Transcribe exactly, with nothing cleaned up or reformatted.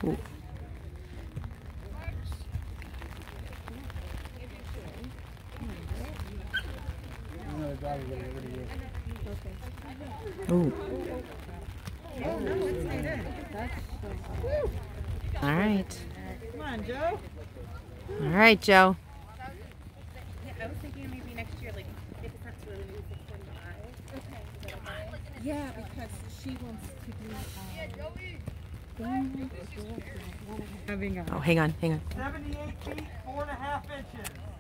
Ooh. Ooh. All right. Come on, Joe. All right, Joe. I was thinking maybe next year, like, if it's not too early, maybe six forty-five. Okay. Yeah, because she wants to do um, having a Oh, hang on, hang on. seventy-eight feet, four and a half inches.